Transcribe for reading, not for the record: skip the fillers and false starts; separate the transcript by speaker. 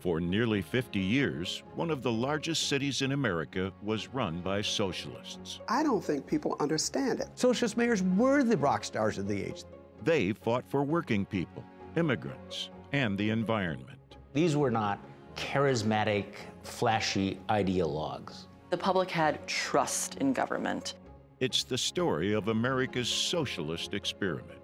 Speaker 1: For nearly 50 years, one of the largest cities in America was run by socialists.
Speaker 2: I don't think people understand it.
Speaker 3: Socialist mayors were the rock stars of the age.
Speaker 1: They fought for working people, immigrants, and the environment.
Speaker 4: These were not charismatic, flashy ideologues.
Speaker 5: The public had trust in government.
Speaker 1: It's the story of America's socialist experiment.